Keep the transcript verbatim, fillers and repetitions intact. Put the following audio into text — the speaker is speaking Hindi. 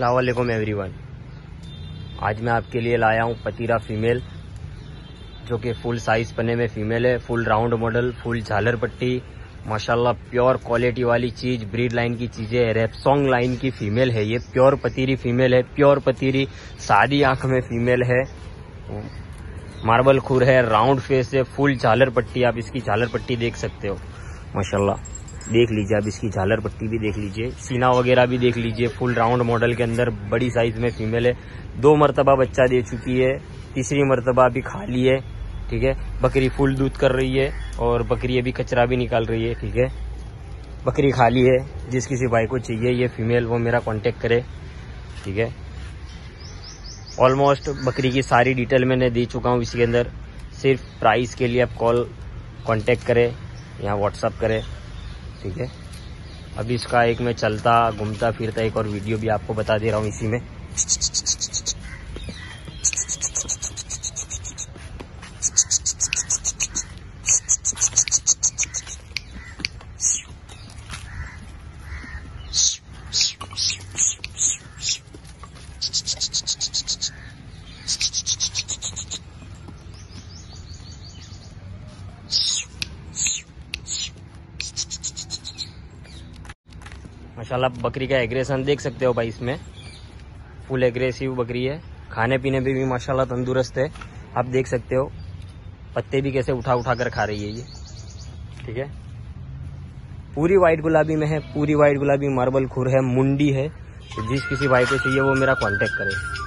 अस्सलाम वालेकुम एवरीवन। आज मैं आपके लिए लाया हूँ पतीरा फीमेल, जो कि फुल साइज पन्ने में फीमेल है। फुल राउंड मॉडल, फुल झालर पट्टी, माशाल्लाह प्योर क्वालिटी वाली चीज, ब्रीड लाइन की चीजें, रेपसोंग लाइन की फीमेल है। ये प्योर पतीरी फीमेल है, प्योर पतीरी, सादी आंख में फीमेल है, मार्बल खुर है, राउंड फेस है, फुल झालर पट्टी। आप इसकी झालर पट्टी देख सकते हो, माशाल्लाह देख लीजिए। आप इसकी झालर पट्टी भी देख लीजिए, सीना वगैरह भी देख लीजिए। फुल राउंड मॉडल के अंदर बड़ी साइज में फीमेल है। दो मरतबा बच्चा दे चुकी है, तीसरी मरतबा अभी खाली है। ठीक है, बकरी फुल दूध कर रही है और बकरी अभी कचरा भी निकाल रही है। ठीक है, बकरी खाली है। जिस किसी भाई को चाहिए ये फीमेल, वो मेरा कांटेक्ट करे। ठीक है, ऑलमोस्ट बकरी की सारी डिटेल मैंने दे चुका हूँ इसके अंदर। सिर्फ प्राइस के लिए आप कॉल कांटेक्ट करें या व्हाट्सअप करें। ठीक है, अभी इसका एक मैं चलता घूमता फिरता एक और वीडियो भी आपको बता दे रहा हूँ इसी में। माशाल्लाह बकरी का एग्रेशन देख सकते हो भाई, इसमें फुल एग्रेसिव बकरी है। खाने पीने में भी माशाल्लाह तंदुरुस्त है। आप देख सकते हो पत्ते भी कैसे उठा उठा कर खा रही है ये। ठीक है, पूरी वाइट गुलाबी में है, पूरी वाइट गुलाबी, मार्बल खुर है, मुंडी है। तो जिस किसी भाई को चाहिए वो मेरा कांटेक्ट करे।